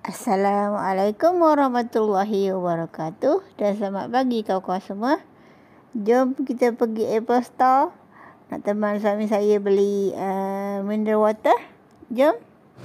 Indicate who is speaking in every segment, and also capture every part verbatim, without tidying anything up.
Speaker 1: Assalamualaikum warahmatullahi wabarakatuh dan selamat pagi kawan-kawan semua. Jom kita pergi Apple Store. Nak teman suami saya beli uh, mineral water. Jom.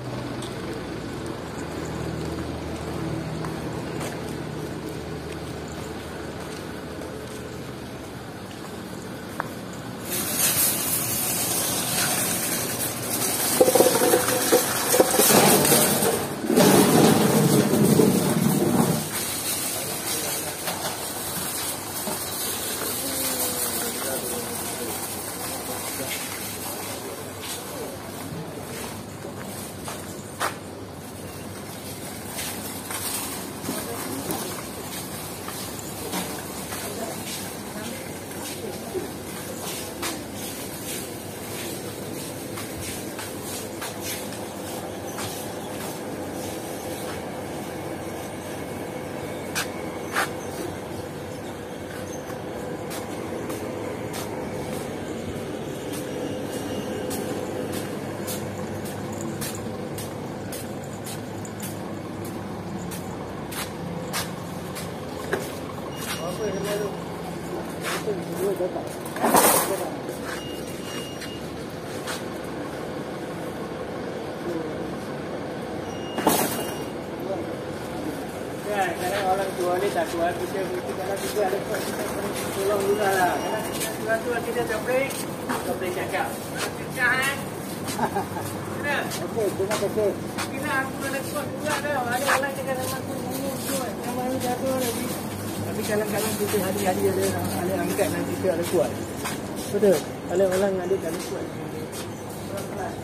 Speaker 2: Kadang orang jual ni tak jual kita kita kalau kita ada kuat kita tolong juga lah. Kalau kita jual jual kita tak boleh tak boleh cakap. Cakap kan? Kena. Okey, terima kasih. Kena aku ada kuat juga dah. Ada orang cakap sama aku ngomong jual. Yang baru jatuh lagi. Tapi kadang-kadang kita hari-hari ada ada angkat nanti kita ada kuat. Betul. Kalau orang ada tak ada kuat. Pelan-pelan.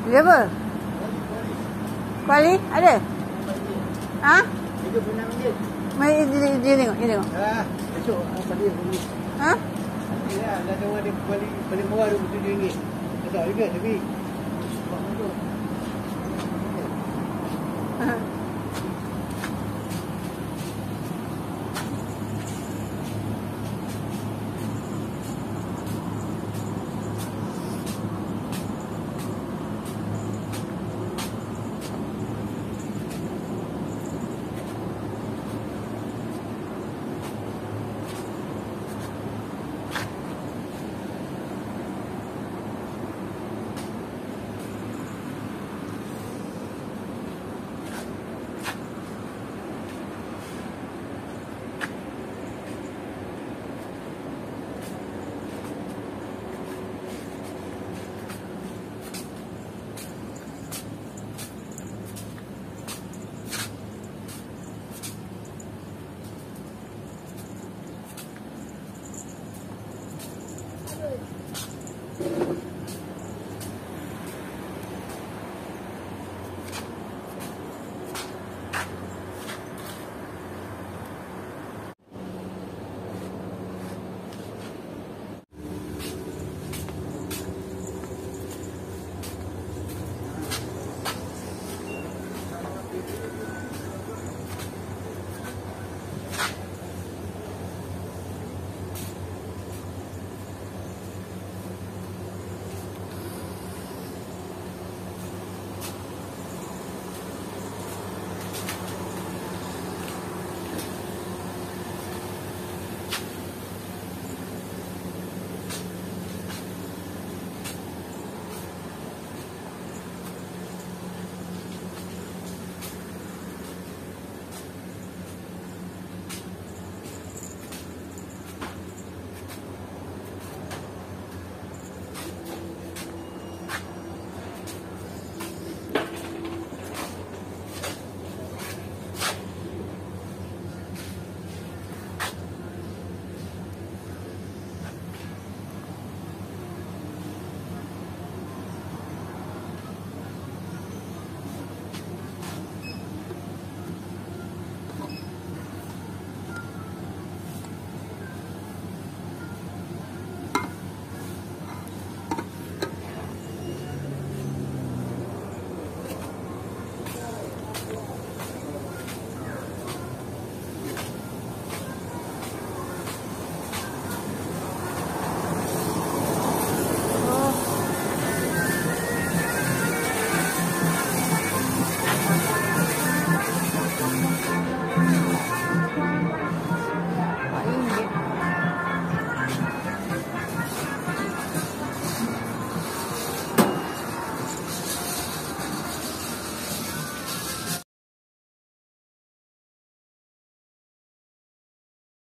Speaker 1: Berapa? Kuali? Ada? Ha?
Speaker 2: tiga puluh enam ringgit.
Speaker 1: Mari dia, dia tengok, dia tengok.
Speaker 2: Ah, esok apa dia beli?
Speaker 1: Ha?
Speaker 2: Ya, dah tahu ada paling paling murah dua puluh tujuh ringgit. Tak juga tapi.
Speaker 1: Ha.